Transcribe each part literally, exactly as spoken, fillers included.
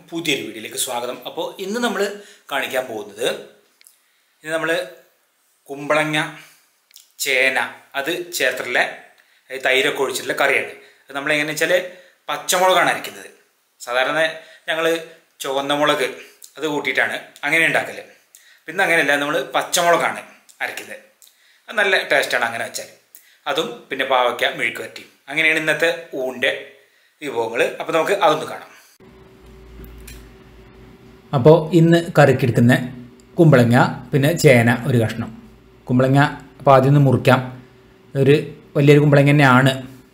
പുതിയൊരു വീഡിയോയിലേക്ക് സ്വാഗതം. അപ്പോൾ ഇന്ന് നമ്മൾ കാണിക്കാൻ പോകുന്നത് ഇന്ന് നമ്മൾ കുമ്പളങ്ങ ചേന അത് ചേർത്തിട്ടുള്ള തൈരൊക്കെ ഒഴിച്ചിട്ടുള്ള കറിയാണ്. അത് നമ്മളെങ്ങനെ വെച്ചാൽ പച്ചമുളകാണ് അരയ്ക്കുന്നത്. സാധാരണ ഞങ്ങൾ ചുവന്ന മുളക് അത് കൂട്ടിയിട്ടാണ് അങ്ങനെ ഉണ്ടാക്കൽ. പിന്നെ അങ്ങനെയല്ല, നമ്മൾ പച്ചമുളകാണ് അരയ്ക്കുന്നത്. അത് നല്ല ടേസ്റ്റാണ് അങ്ങനെ വെച്ചാൽ. അതും പിന്നെ പാവയ്ക്ക മെഴുക്ക് വരട്ടിയും അങ്ങനെയാണ് ഇന്നത്തെ ഊണിൻ്റെ വിഭവങ്ങൾ. അപ്പോൾ നമുക്ക് അതൊന്ന് കാണാം. അപ്പോൾ ഇന്ന് കറിക്കെടുക്കുന്ന കുമ്പളങ്ങ പിന്നെ ചേന ഒരു കഷ്ണം. കുമ്പളങ്ങ അപ്പോൾ ആദ്യം ഒന്ന് മുറിക്കാം. ഒരു വലിയൊരു കുമ്പളങ്ങ തന്നെയാണ്.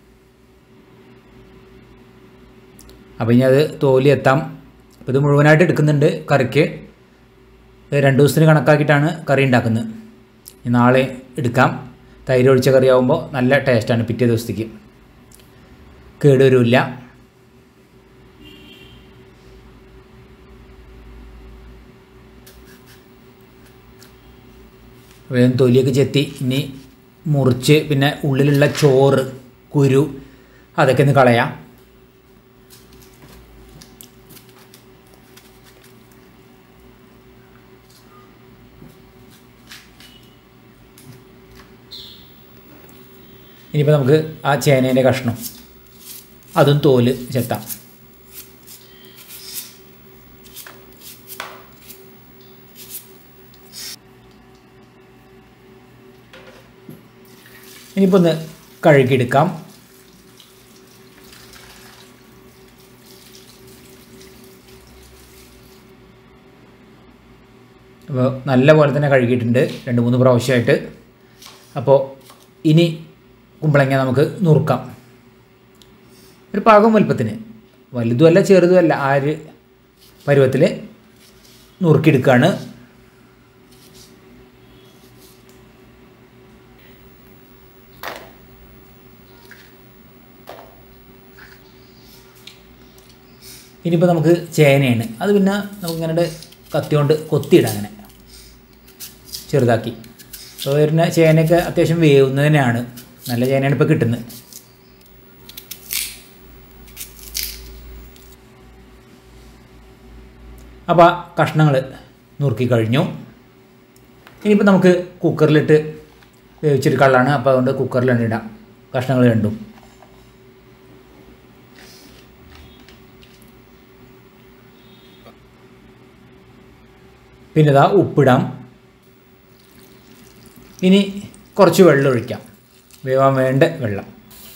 അപ്പോൾ ഇനി അത് തോലി എത്താം. അപ്പോൾ ഇത് മുഴുവനായിട്ട് എടുക്കുന്നുണ്ട് കറിക്ക്. രണ്ട് ദിവസത്തിന് കണക്കാക്കിയിട്ടാണ് കറി ഉണ്ടാക്കുന്നത്. നാളെ എടുക്കാം. തൈര് ഒഴിച്ച കറിയാവുമ്പോൾ നല്ല ടേസ്റ്റാണ്. പിറ്റേ ദിവസത്തേക്ക് കേടുവരില്ല. വേഗം തൊലിയൊക്കെ ചെത്തി ഇനി മുറിച്ച് പിന്നെ ഉള്ളിലുള്ള ചോറ് കുരു അതൊക്കെ ഒന്ന് കളയാം. ഇനിയിപ്പോൾ നമുക്ക് ആ ചേനേൻ്റെ കഷ്ണം അതും തോല് ചെത്താം. ഇനിയിപ്പോൾ ഒന്ന് കഴുകിയെടുക്കാം. അപ്പോൾ നല്ല പോലെ തന്നെ കഴുകിയിട്ടുണ്ട് രണ്ട് മൂന്ന് പ്രാവശ്യമായിട്ട്. അപ്പോൾ ഇനി കുമ്പളങ്ങ നമുക്ക് നുറുക്കാം. ഒരു പാകം വലുപ്പത്തിന്, വലുതുമല്ല ചെറുതുമല്ല, ആ ഒരു പരുവത്തിൽ നുറുക്കിയെടുക്കുകയാണ്. ഇനിയിപ്പോൾ നമുക്ക് ചേനയാണ്. അത് പിന്നെ നമുക്കിങ്ങനെ കത്തി കൊണ്ട് കൊത്തിയിടാം അങ്ങനെ ചെറുതാക്കി. അപ്പോൾ വരുന്ന ചേനയൊക്കെ അത്യാവശ്യം വേവുന്നതിനാണ്. നല്ല ചേനയാണ് ഇപ്പോൾ കിട്ടുന്നത്. അപ്പോൾ കഷ്ണങ്ങൾ നുറുക്കി കഴിഞ്ഞു. ഇനിയിപ്പോൾ നമുക്ക് കുക്കറിലിട്ട് വേവിച്ചെടുക്കാനുള്ളതാണ്. അപ്പോൾ അതുകൊണ്ട് കുക്കറിലാണ് ഇടാം കഷ്ണങ്ങൾ രണ്ടും. പിന്നെ ഇതാ ഉപ്പിടാം. ഇനി കുറച്ച് വെള്ളം ഒഴിക്കാം, വേവാൻ വേണ്ട വെള്ളം.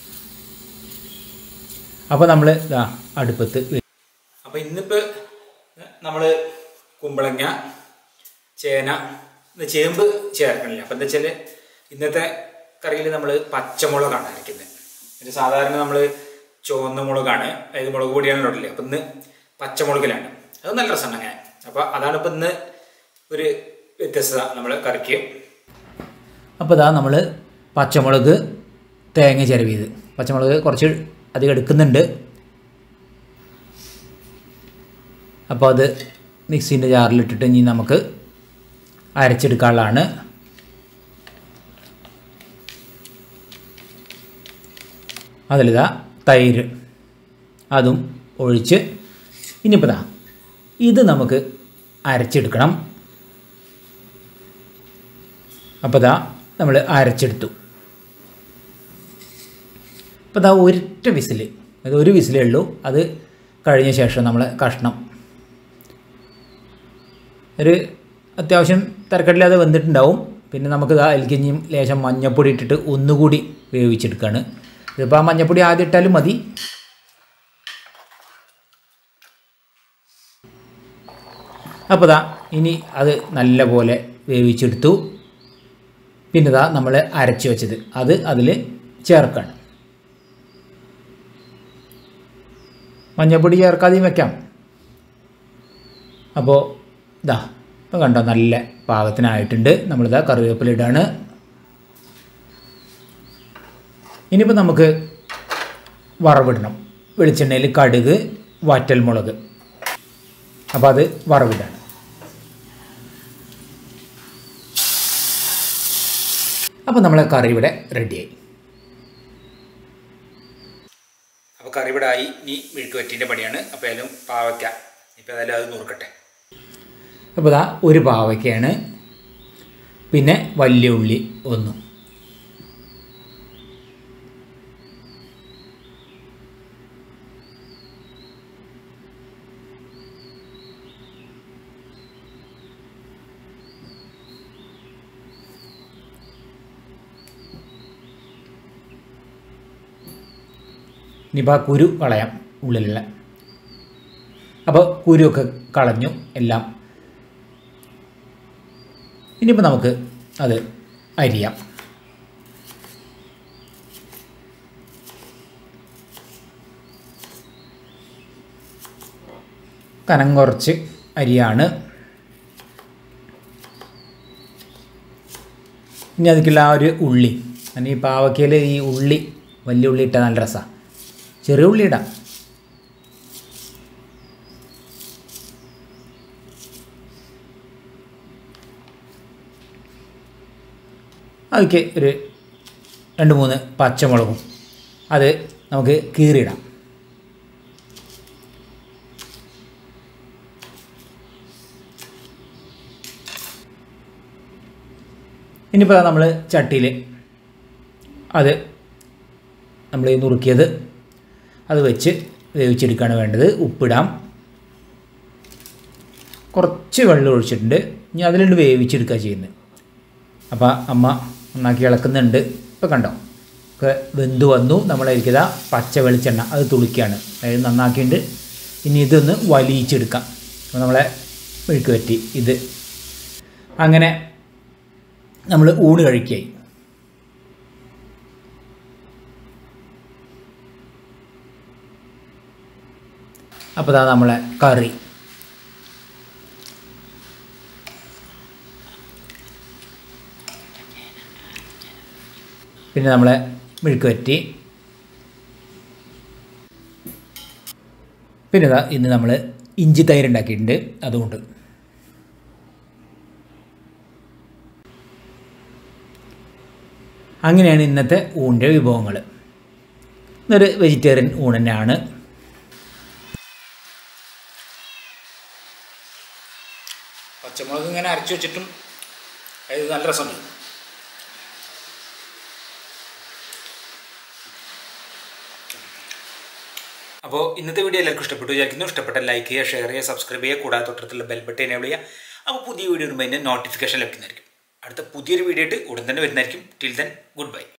അപ്പോൾ നമ്മൾ ഇതാ അടുപ്പത്ത്. അപ്പോൾ ഇന്നിപ്പോൾ നമ്മൾ കുമ്പളങ്ങ ചേന ചേമ്പ് ചേർക്കണില്ല. അപ്പോൾ എന്താ വെച്ചാൽ ഇന്നത്തെ കറിയിൽ നമ്മൾ പച്ചമുളകാണ് അരയ്ക്കുന്നത്. ഒരു സാധാരണ നമ്മൾ ചുവന്ന മുളകാണ്, അതായത് മുളക് പൊടിയാണ് ഇടല്ലേ. അപ്പം ഇന്ന് പച്ചമുളകിലാണ്. അത് നല്ല രസമാണ് അങ്ങനെ. അപ്പോൾ അതാണ് ഇപ്പം ഇന്ന് ഒരു വ്യത്യസ്തത നമ്മൾ കറിക്ക്. അപ്പോൾ ഇതാ നമ്മൾ പച്ചമുളക് തേങ്ങ ചിരവിയത്, പച്ചമുളക് കുറച്ച് അധികം എടുക്കുന്നുണ്ട്. അപ്പോൾ അത് മിക്സീൻ്റെ ജാറിലിട്ടിട്ട് ഇനി നമുക്ക് അരച്ചെടുക്കാനുള്ളതാണ്. അതിലിതാ തൈര് അതും ഒഴിച്ച് ഇനിയിപ്പോൾ ദാ ഇത് നമുക്ക് അരച്ചെടുക്കണം. അപ്പോൾ ദാ നമ്മൾ അരച്ചെടുത്തു. അപ്പോൾ ദാ ഒരൊറ്റ വിസിൽ, അത് ഒരു വിസിലേ ഉള്ളൂ. അത് കഴിഞ്ഞ ശേഷം നമ്മൾ കഷ്ണം ഒരു അത്യാവശ്യം തിരക്കടില്ലാതെ വെന്തിട്ടുണ്ടാവും. പിന്നെ നമുക്ക് ദാ അതിലേക്ക് ഇനിയും ലേശം മഞ്ഞൾപ്പൊടി ഇട്ടിട്ട് ഒന്നുകൂടി വേവിച്ചെടുക്കുകയാണ്. ഇതിപ്പോൾ ആ മഞ്ഞൾപ്പൊടി ആദ്യം ഇട്ടാലും മതി. അപ്പോൾ ദാ ഇനി അത് നല്ല പോലെ വേവിച്ചെടുത്തു. പിന്നെ ഇതാ നമ്മൾ അരച്ച് വെച്ചത് അത് അതിൽ ചേർക്കണം. മഞ്ഞൾപ്പൊടി ചേർക്കാതെയും വെക്കാം. അപ്പോൾ ഇതാ ഇപ്പോൾ കണ്ടോ നല്ല പാകത്തിനായിട്ടുണ്ട്. നമ്മളിതാ കറിവേപ്പില ഇടാണ്. ഇനിയിപ്പോൾ നമുക്ക് വറവിടണം. വെളിച്ചെണ്ണയിൽ കടുക് വറ്റൽമുളക്, അപ്പോൾ അത് വറവിടാണ്. അപ്പോൾ നമ്മളെ കറി ഇവിടെ റെഡിയായി. അപ്പോൾ കറി ഇവിടെ ആയി. ഇനി മെഴുക്ക് വരട്ടീൻ്റെ പണിയാണ്. അപ്പോൾ അതിലും പാവയ്ക്ക ഇപ്പോൾ ഏതായാലും അത് നുറുക്കട്ടെ. അപ്പോൾ ഇതാ ഒരു പാവയ്ക്കാണ്, പിന്നെ വലിയ ഉള്ളി ഒന്നും. ഇനിയിപ്പോൾ ആ കുരു കളയാം ഉള്ളിലുള്ള. അപ്പോൾ കുരുവൊക്കെ കളഞ്ഞു എല്ലാം. ഇനിയിപ്പോൾ നമുക്ക് അത് അരിയാം. കനം കുറച്ച് അരിയാണ്. ഇനി അതിലേക്കുള്ള ആ ഒരു ഉള്ളി, ഈ പാവയ്ക്കയിൽ ഈ ഉള്ളി വലിയ ഉള്ളി ഇട്ടാൽ നല്ല രസമാണ്. ചെറിയ ഉള്ളി ഇടാം. അതിലേക്ക് ഒരു രണ്ട് മൂന്ന് പച്ചമുളകും അത് നമുക്ക് കീറിയിടാം. ഇനിയിപ്പോൾ നമ്മൾ ചട്ടിയിൽ അത് നമ്മൾ നുറുക്കിയത് അത് വെച്ച് വേവിച്ചെടുക്കുകയാണ് വേണ്ടത്. ഉപ്പിടാം. കുറച്ച് വെള്ളം ഒഴിച്ചിട്ടുണ്ട്. ഇനി അതിലുണ്ട് വേവിച്ചെടുക്കുക ചെയ്യുന്നത്. അപ്പോൾ അമ്മ നന്നാക്കി ഇളക്കുന്നുണ്ട്. ഇപ്പോൾ കണ്ടോ ഒക്കെ വെന്ത് വന്നു. നമ്മളായിരിക്കുക പച്ച വെളിച്ചെണ്ണ അത് തുളിക്കുകയാണ്. അതായത് നന്നാക്കിയിട്ട് ഇനി ഇതൊന്ന് വലിയിച്ചെടുക്കാം. അപ്പോൾ നമ്മളെ മെഴുക്ക് പറ്റി ഇത് അങ്ങനെ നമ്മൾ ഊണ് കഴിക്കുകയായി. അപ്പോൾ അതാ നമ്മളെ കറി. പിന്നെ നമ്മളെ മെഴുക്ക് പറ്റി. പിന്നെ ഇതാ ഇന്ന് നമ്മൾ ഇഞ്ചി തൈര് ഉണ്ടാക്കിയിട്ടുണ്ട്. അതുകൊണ്ട് അങ്ങനെയാണ് ഇന്നത്തെ ഊണിൻ്റെ വിഭവങ്ങൾ. ഇതൊരു വെജിറ്റേറിയൻ ഊണ് തന്നെയാണ്. പച്ചമുളക് ഇങ്ങനെ അരച്ചു വെച്ചിട്ടും അത് നല്ല രസമുണ്ട്. അപ്പോൾ ഇന്നത്തെ വീഡിയോ എല്ലാവർക്കും ഇഷ്ടപ്പെട്ടു വിചാരിക്കുന്നു. ഇഷ്ടപ്പെട്ട ലൈക്ക് ചെയ്യുക, ഷെയർ ചെയ്യുക, സബ്സ്ക്രൈബ് ചെയ്യുക. കൂടാതെ തൊട്ടടുത്തുള്ള ബെൽ ബട്ടൺ എനേബിൾ ചെയ്യുക. അപ്പോൾ പുതിയ വീഡിയോ വരുമ്പോൾ അതിൻ്റെ നോട്ടിഫിക്കേഷൻ ലഭിക്കുന്നതായിരിക്കും. അടുത്ത പുതിയൊരു വീഡിയോ ആയിട്ട് ഉടൻ തന്നെ വരുന്നതായിരിക്കും. Till then good by.